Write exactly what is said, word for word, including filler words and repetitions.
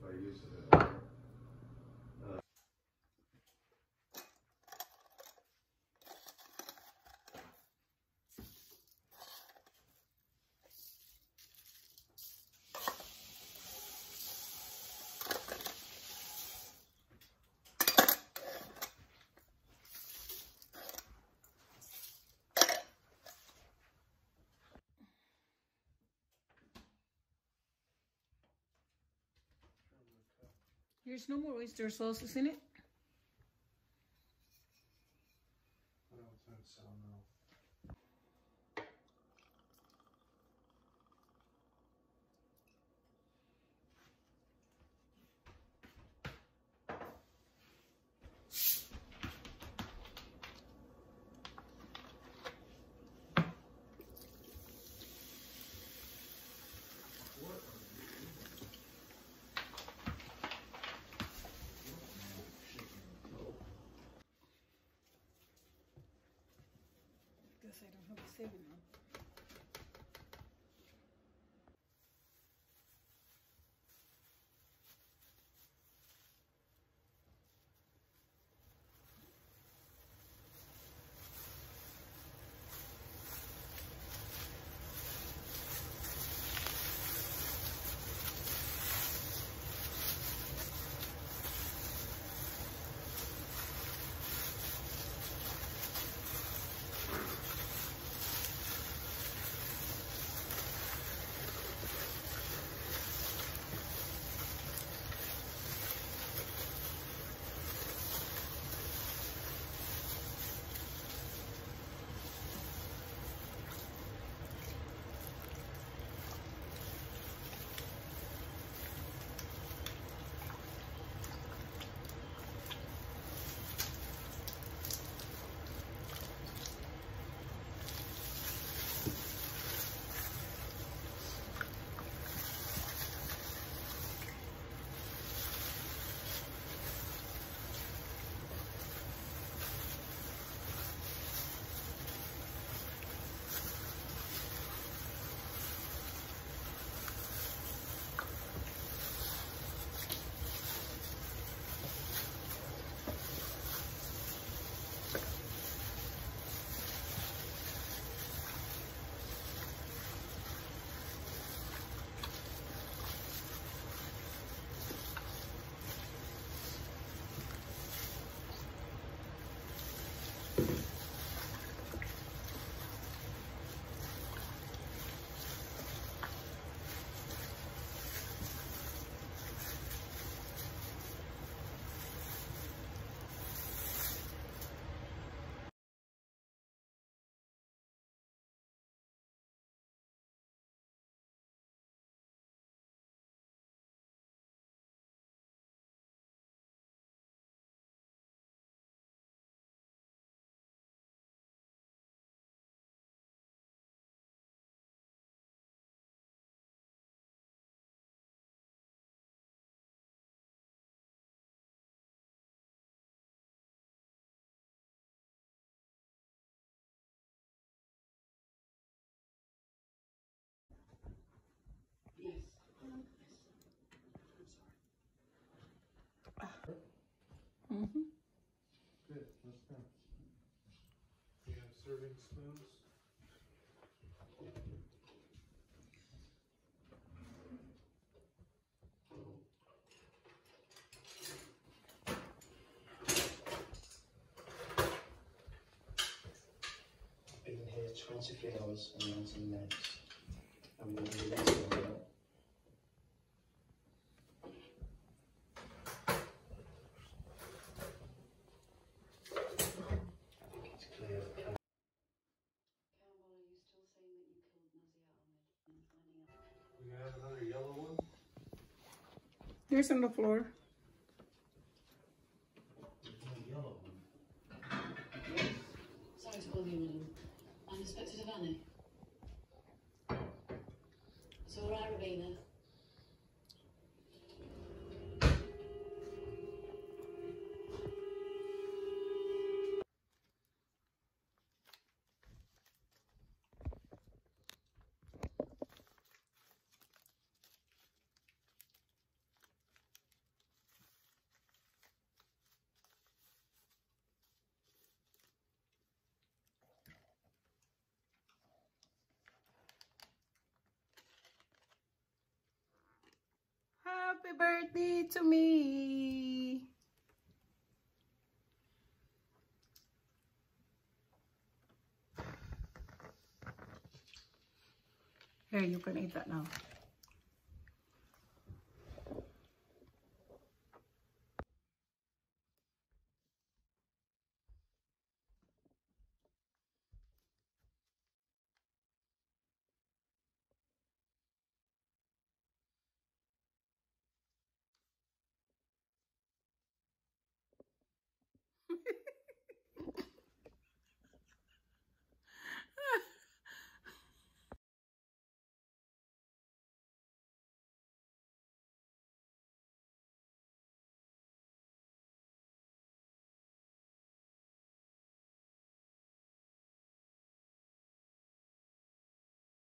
by using it. Uh, There's no more oyster sauces in it? I don't think so, no. Guess I don't have a seven on. Mm-hmm. Good, let's go. We have serving spoons. I've been here twenty-three hours and nineteen minutes. I'm going to be late for that. We have another yellow one. There's on the floor. Yellow one. Sorry to bother you, madam. I'm Inspector Devaney. So, all right, Ravina. Happy birthday to me. Here, you can eat that now.